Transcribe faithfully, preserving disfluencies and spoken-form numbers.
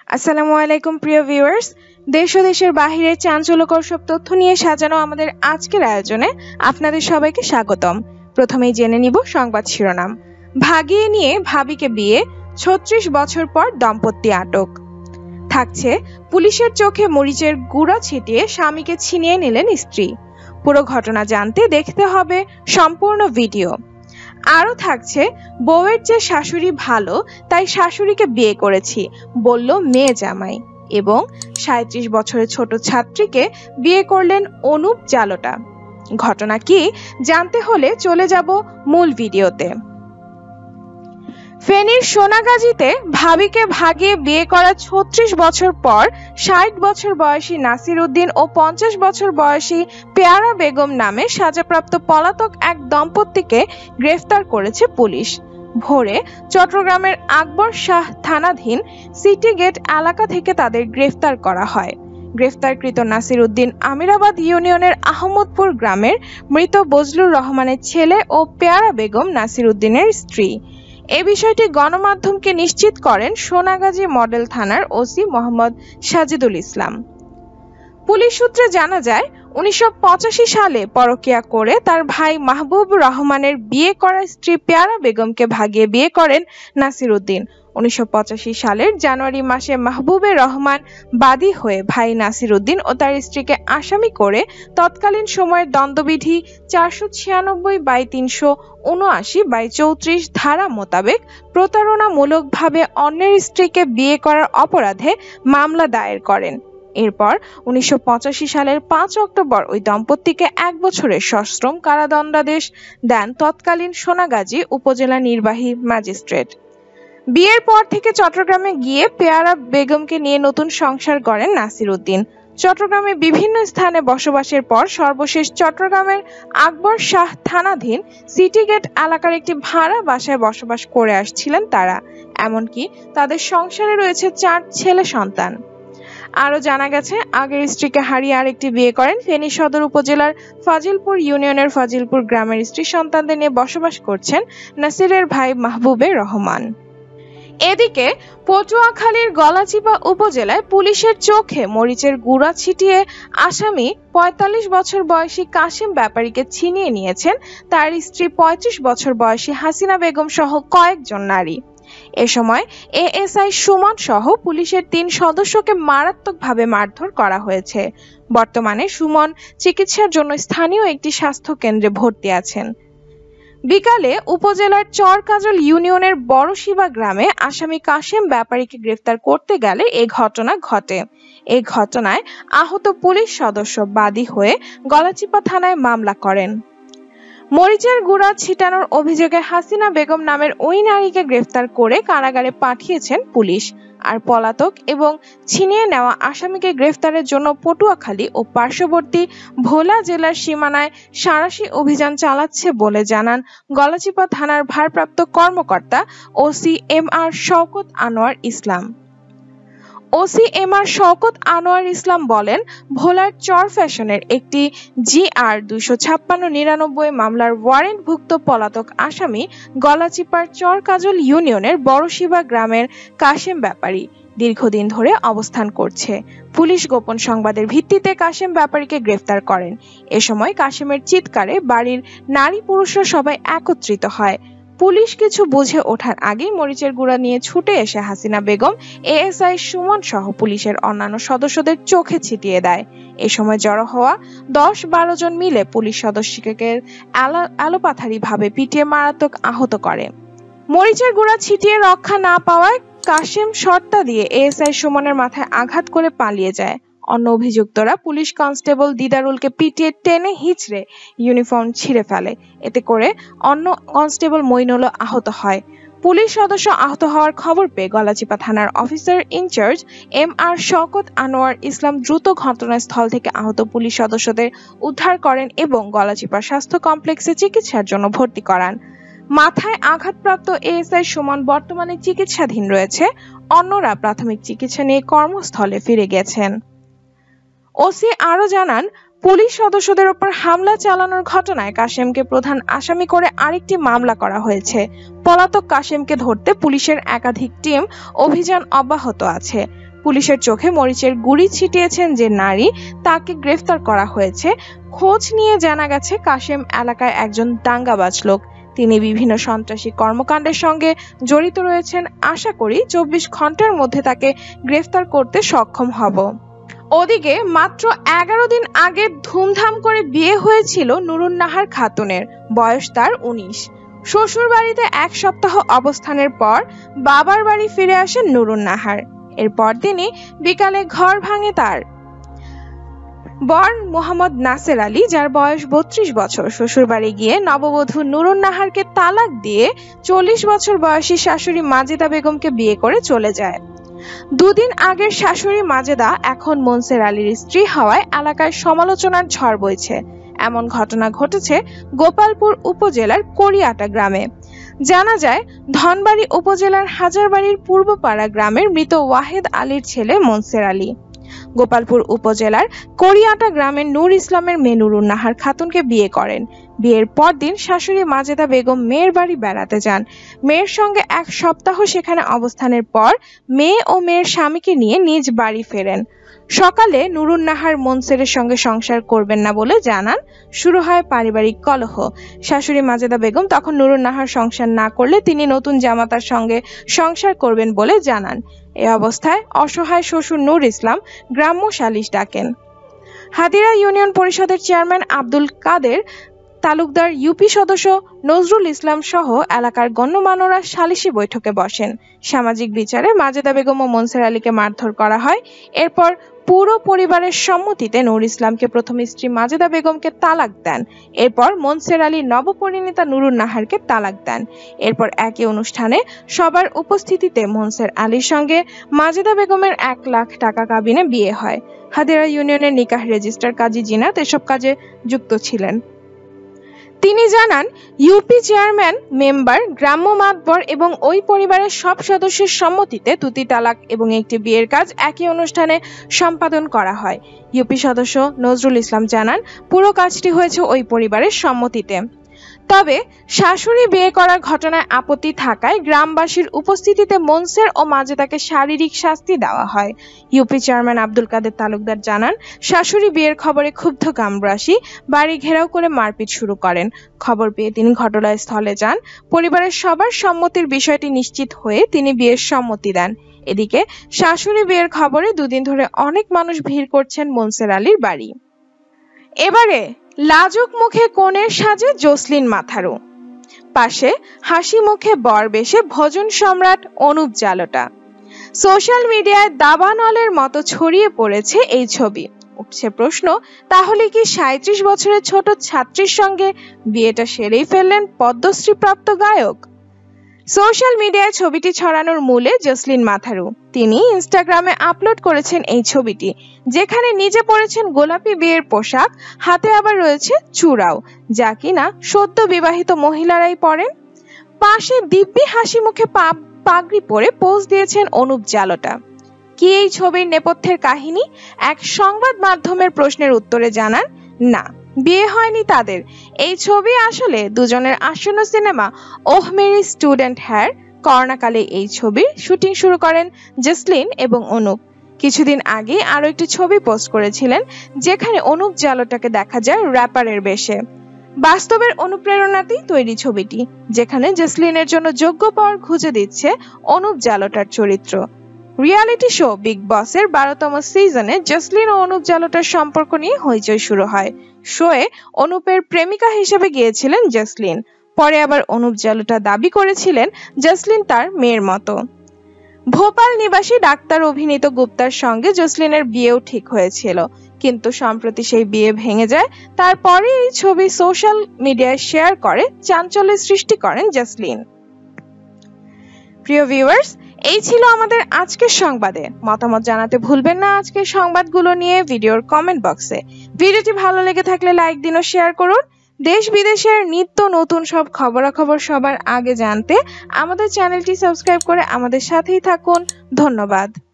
আসসালামু আলাইকুম প্রিয় ভিউয়ার্স, দেশ ও দেশের বাহিরের চাঞ্চল্যকর সব তথ্য নিয়ে সাজানো আমাদের আজকের আয়োজনে আপনাদের সবাইকে স্বাগতম। প্রথমেই জেনে নিব সংবাদ শিরোনাম। ভাগিয়ে নিয়ে ভাবিকে বিয়ে, ছত্রিশ বছর পর দম্পতি আটক। থাকছে পুলিশের চোখে মরিচের গুঁড়া ছিটিয়ে স্বামীকে ছিনিয়ে নিলেন স্ত্রী। পুরো ঘটনা জানতে দেখতে হবে সম্পূর্ণ ভিডিও। আরো থাকছে বউয়ের চেয়ে শাশুড়ি ভালো, তাই শাশুড়িকে বিয়ে করেছি বলল মেয়ে জামাই। এবং সাঁইত্রিশ বছরের ছোট ছাত্রীকে বিয়ে করলেন অনুপ জালোটা। ঘটনা কি জানতে হলে চলে যাব মূল ভিডিওতে। ফেনীর সোনাগাজীতে ভাবিকে ভাগিয়ে বিয়ে করা ছত্রিশ বছর পর ষাট বছর বয়সী নাসির উদ্দিন ও পঞ্চাশ বছর বয়সী পেয়ারা বেগম নামে সাজাপ্রাপ্ত পলাতক এক দম্পতিকে গ্রেফতার করেছে পুলিশ। ভোরে চট্টগ্রামের আকবর শাহ থানাধীন সিটি গেট এলাকা থেকে তাদের গ্রেফতার করা হয়। গ্রেফতারকৃত নাসির উদ্দিন আমিরাবাদ ইউনিয়নের আহমদপুর গ্রামের মৃত বজলুর রহমানের ছেলে ও পেয়ারা বেগম নাসির উদ্দিনের স্ত্রী। এ বিষয়টি গণমাধ্যমকে নিশ্চিত করেন সোনাগাজী মডেল থানার ওসি মোহাম্মদ সাজিদুল ইসলাম। পুলিশ সূত্রে জানা যায়, উনিশশো পঁচাশি সালে পরকীয়া করে তার ভাই মাহবুব রহমানের বিয়ে করা স্ত্রী পেয়ারা বেগমকে ভাগিয়ে বিয়ে করেন নাসির উদ্দিন। উনিশশো পঁচাশি সালের জানুয়ারি মাসে মাহবুবে রহমান বাদী হয়ে ভাই নাসির উদ্দিন ও তার স্ত্রীকে আসামি করে তৎকালীন সময়ের দণ্ডবিধি চারশো ছিয়ানব্বই বাই তিনশো উনআশি বাই চৌত্রিশ ধারা মোতাবেক প্রতারণামূলকভাবে অন্যের স্ত্রীকে বিয়ে করার অপরাধে মামলা দায়ের করেন। এরপর উনিশশো পঁচাশি সালের পাঁচ অক্টোবর ওই দম্পতিকে এক বছরের সশ্রম কারাদণ্ডাদেশ দেন তৎকালীন সোনাগাজী উপজেলা নির্বাহী ম্যাজিস্ট্রেট। বিয়ের পর থেকে চট্টগ্রামে গিয়ে পেয়ারা বেগমকে নিয়ে নতুন সংসার গড়েন নাসির উদ্দিন। চট্টগ্রামে বিভিন্ন স্থানে বসবাসের পর সর্বশেষ চট্টগ্রামের আকবর শাহ থানাধীন সিটি গেট এলাকার একটি ভাড়া বাসায় বসবাস করে আসছিলেন তারা। এমনকি তাদের সংসারে রয়েছে চার ছেলে সন্তান। আরো জানা গেছে, আগের স্ত্রীকে হারিয়ে আরেকটি বিয়ে করেন ফেনী সদর উপজেলার ফাজিলপুর ইউনিয়নের ফাজিলপুর গ্রামের স্ত্রী সন্তানদের নিয়ে বসবাস করছেন নাসিরের ভাই মাহবুবে রহমান। এদিকে পটুয়াখালীর গলাচিপা উপজেলায় পুলিশের চোখে মরিচের গুঁড়া ছিটিয়ে আসামি পঁয়তাল্লিশ বছর বয়সী কাশিম ব্যাপারীকে ছিনিয়ে নিয়েছেন তার স্ত্রী পঁয়ত্রিশ বছর বয়সী হাসিনা বেগম সহ কয়েকজন নারী। এ সময় এএসআই সুমন সহ পুলিশের তিন সদস্যকে মারাত্মকভাবে মারধর করা হয়েছে। বর্তমানে সুমন চিকিৎসার জন্য স্থানীয় একটি স্বাস্থ্য কেন্দ্রে ভর্তি আছেন। বিকালে উপজেলার চরকাজল ইউনিয়নের বড়শিবা গ্রামে আসামি কাশেম ব্যাপারীকে গ্রেফতার করতে গেলে এ ঘটনা ঘটে। এই ঘটনায় আহত পুলিশ সদস্য বাদী হয়ে গলাচিপা থানায় মামলা করেন। মরিচের গুঁড়া ছিটানোর অভিযোগে হাসিনা বেগম নামের ওই নারীকে গ্রেফতার করে কারাগারে পাঠিয়েছেন পুলিশ। আর পলাতক এবং ছিনিয়ে নেওয়া আসামিকে গ্রেফতারের জন্য পটুয়াখালী ও পার্শ্ববর্তী ভোলা জেলার সীমানায় সাঁড়াশি অভিযান চালাচ্ছে বলে জানান গলাচিপা থানার ভারপ্রাপ্ত কর্মকর্তা OC M R Shawkat Anwar Islam. OC M R Shawkat Anwar Islam বলেন, ভোলার চর ফ্যাশনের একটি জি আর দুইশো ছাপ্পান্ন নিরানব্বই মামলার ওয়ারেন্টভুক্ত পলাতক আসামি গলাচিপার চরকাজল ইউনিয়নের বড়শিবা গ্রামের কাশেম ব্যাপারী দীর্ঘদিন ধরে অবস্থান করছে। পুলিশ গোপন সংবাদের ভিত্তিতে কাশেম ব্যাপারীকে গ্রেফতার করেন। এ সময় কাশেমের চিৎকারে বাড়ির নারী পুরুষরা সবাই একত্রিত হয়। পুলিশ কিছু বুঝে ওঠার আগেই মরিচের গুঁড়া নিয়ে ছুটে এসে হাসিনা বেগম, এএসআই সুমন সহ পুলিশের অন্যান্য সদস্যদের চোখে ছিটিয়ে দেয়। এ সময় জড়ো হওয়া দশ বারো জন মিলে পুলিশ সদস্যকে আলোপাথারি ভাবে পিটিয়ে মারাত্মক আহত করে। মরিচের গুঁড়া ছিটিয়ে রক্ষা না পাওয়ায় কাশেম শর্তা দিয়ে এএসআই সুমনের মাথায় আঘাত করে পালিয়ে যায়। অন্য অভিযুক্তরা পুলিশ কনস্টেবল দিদারুলকে পিটিয়ে টেনে হিচড়ে ইউনিফর্ম ছিঁড়ে ফেলে। এতে করে অন্য কনস্টেবল মইনুল আহত হয়। পুলিশ সদস্য আহত হওয়ার খবর পেয়ে গলাচিপা থানার officer in charge M R Shawkat Anwar Islam দ্রুত ঘটনাস্থল থেকে আহত পুলিশ সদস্যদের উদ্ধার করেন এবং গলাচিপা স্বাস্থ্য কমপ্লেক্সে চিকিৎসার জন্য ভর্তি করান। মাথায় আঘাতপ্রাপ্ত এএসআই সুমন বর্তমানে চিকিৎসাধীন রয়েছে। অন্যরা প্রাথমিক চিকিৎসা নিয়ে কর্মস্থলে ফিরে গেছেন। ওসি আরো জানান, পুলিশ সদস্যদের উপর হামলা চালানোর ঘটনায় কাশেমকে প্রধান আসামি করে আরেকটি মামলা করা হয়েছে। পলাতক কাশেমকে ধরতে পুলিশের একাধিক টিম অভিযান অব্যাহত আছে। পুলিশের চোখে মরিচের গুঁড়ি ছিটিয়েছেন যে নারী, তাকে গ্রেফতার করা হয়েছে। খোঁজ নিয়ে জানা গেছে কাশেম এলাকায় একজন দাঙ্গাবাজ লোক। তিনি বিভিন্ন সন্ত্রাসী কর্মকাণ্ডের সঙ্গে জড়িত রয়েছেন। আশা করি চব্বিশ ঘন্টার মধ্যে তাকে গ্রেফতার করতে সক্ষম হব। ওদিকে মাত্র এগারো দিন আগে ধুমধাম করে বিয়ে হয়েছিল নুরুন্নাহার খাতুনের। বয়স তার উনিশ। শ্বশুর বাড়িতে এক সপ্তাহ অবস্থানের পর বাবার বাড়ি ফিরে আসেন নুরুন্নাহার। এরপর দিনই বিকালে ঘর ভাঙে তার বর মোহাম্মদ নাসের আলী, যার বয়স বত্রিশ বছর। শ্বশুর বাড়ি গিয়ে নববধূ নুরুন্নাহারকে তালাক দিয়ে চল্লিশ বছর বয়সী শাশুড়ি মাজেদা বেগমকে বিয়ে করে চলে যায়। দুদিন আগের শাশুড়ি মাজেদা এখন মনসের আলীর স্ত্রী হওয়ায় এলাকায় সমালোচনার ঝড় বইছে। এমন ঘটনা ঘটেছে গোপালপুর উপজেলার করিয়াটা গ্রামে। জানা যায়, ধনবাড়ী উপজেলার হাজারবাড়ির পূর্বপাড়া গ্রামের মৃত ওয়াহেদ আলীর ছেলে মনসের আলী গোপালপুর উপজেলার করিয়াটা গ্রামের নূর ইসলামের মেয়ে নুরুন্নাহার খাতুনকে বিয়ে করেন। বিয়ের পর দিন শাশুড়ি মাজেদা বেগম মেয়ের বাড়ি বেড়াতে যান। মেয়ের সঙ্গে এক সপ্তাহ সেখানে অবস্থানের পর মেয়ে ও মেয়ের স্বামীকে নিয়ে নিজ বাড়ি ফেরেন। সকালে নুরুন্নাহার মনসেরের সঙ্গে সংসার করবেন না বলে জানান। শুরু হয় পারিবারিক কলহ। শাশুড়ি মাজেদা বেগম তখন নুরুন্নাহার সংসার না করলে তিনি নতুন জামাতার সঙ্গে সংসার করবেন বলে জানান। এ অবস্থায় অসহায় শ্বশুর নূর ইসলাম গ্রাম্য সালিশ ডাকেন। হাদিরা ইউনিয়ন পরিষদের চেয়ারম্যান আব্দুল কাদের তালুকদার, ইউপি সদস্য নজরুল ইসলাম সহ এলাকার গণ্যমান্যরা সালিশি বৈঠকে বসেন। সামাজিক বিচারে মাজেদা বেগম ও মনসের আলীকে মারধর করা হয়। এরপর পুরো পরিবারের সম্মতিতে নূর ইসলামকে প্রথম স্ত্রী মাজেদা বেগমকে তালাক দেন। এরপর মনসের আলী নবপরিণীতা নুরুন্নাহারকে তালাক দেন। এরপর একই অনুষ্ঠানে সবার উপস্থিতিতে মনসের আলীর সঙ্গে মাজেদা বেগমের এক লাখ টাকা কাবিনে বিয়ে হয়। হাদিরা ইউনিয়নের নিকাহ রেজিস্ট্রার কাজী জিনাত এসব কাজে যুক্ত ছিলেন। তিনি জানান, ইউপি চেয়ারম্যান, মেম্বার, গ্রাম্য মাতবর এবং ওই পরিবারের সব সদস্যের সম্মতিতে দুটি তালাক এবং একটি বিয়ের কাজ একই অনুষ্ঠানে সম্পাদন করা হয়। ইউপি সদস্য নজরুল ইসলাম জানান, পুরো কাজটি হয়েছে ওই পরিবারের সম্মতিতে। তবে শাশুড়ি বিয়ে করার ঘটনায় আপত্তি থাকায় গ্রামবাসীর উপস্থিতিতে মনসের ও মাজেদাকে শারীরিক শাস্তি দেওয়া হয়। ইউপি চেয়ারম্যান আব্দুল কাদের তালুকদার জানান, শাশুড়ি বিয়ের খবরে ক্ষুব্ধ গ্রামবাসী বাড়ি ঘেরাও করে মারপিট শুরু করেন। খবর পেয়ে তিনি ঘটনাস্থলে যান। পরিবারের সবার সম্মতির বিষয়টি নিশ্চিত হয়ে তিনি বিয়ের সম্মতি দেন। এদিকে শাশুড়ি বিয়ের খবরে দুদিন ধরে অনেক মানুষ ভিড় করছেন মনসের আলীর বাড়ি। এবারে লাজুক মুখে কনের সাজে জসলিন মাথারু, পাশে হাসি মুখে বর বেশে ভোজন সম্রাট অনুপ জালোটা। সোশ্যাল মিডিয়ায় দাবানলের মতো ছড়িয়ে পড়েছে এই ছবি। উঠছে প্রশ্ন, তাহলে কি সাঁইত্রিশ বছরের ছোট ছাত্রীর সঙ্গে বিয়েটা সেরেই ফেললেন পদ্মশ্রী প্রাপ্ত গায়ক? সোশ্যাল মিডিয়ায় ছবিটি ছড়ানোর মূলে জসলিন মাথারু। তিনি ইনস্টাগ্রামে আপলোড করেছেন এই ছবিটি, যেখানে নিজে পরেছেন গোলাপি বিয়ের পোশাক, হাতে আবার রয়েছে চূড়াও, যা কিনা সদ্য বিবাহিত মহিলারাই পরেন। পাশে দিব্যি হাসি মুখে পাগড়ি পরে পোজ দিয়েছেন অনুপ জালোটা। কি এই ছবির নেপথ্যের কাহিনী? এক সংবাদ মাধ্যমের প্রশ্নের উত্তরে জানান, না, বিয়ে হয়নি তাদের। এই ছবি আসলে দুজনের আসন্ন সিনেমা ওহ মেরি স্টুডেন্ট হ্যার করোনাকালে এই ছবির শুটিং শুরু করেন জসলিন এবং অনুপ। কিছুদিন আগে আরো একটি ছবি পোস্ট করেছিলেন, যেখানে অনুপ জালোটাকে দেখা যায় র্যাপারের বেশে। বাস্তবের অনুপ্রেরণাতেই তৈরি ছবিটি, যেখানে জসলিনের জন্য যোগ্য পাওয়ার খুঁজে দিচ্ছে অনুপ জালোটার চরিত্র। রিয়ালিটি শো বিগ বসের বারোতম সিজনে জসলিন ও অনুপ জালোটার সম্পর্ক নিয়ে হইচই শুরু হয়। শোয়ে অনুপের প্রেমিকা হিসেবে গিয়েছিলেন জসলিন। পরে আবার অনুপ জালোটা দাবি করেছিলেন জসলিন তার মেয়ের মতো। ভোপাল নিবাসী ডাক্তার অভিনীত গুপ্তার সঙ্গে জসলিনের বিয়েও ঠিক হয়েছিল, কিন্তু সম্প্রতি সেই বিয়ে ভেঙে যায়। তারপরে এই ছবি সোশ্যাল মিডিয়ায় শেয়ার করে চাঞ্চল্যের সৃষ্টি করেন জসলিন। প্রিয় ভিউয়ার্স, এই ছিল আমাদের আজকের সংবাদে। মতামত জানাতে ভুলবেন না আজকের সংবাদগুলো নিয়ে ভিডিওর কমেন্ট বক্সে। ভিডিওটি ভালো লেগে থাকলে লাইক দিন ও শেয়ার করুন। দেশ বিদেশের নিত্য নতুন সব খবরাখবর সবার আগে জানতে আমাদের চ্যানেলটি সাবস্ক্রাইব করে আমাদের সাথেই থাকুন। ধন্যবাদ।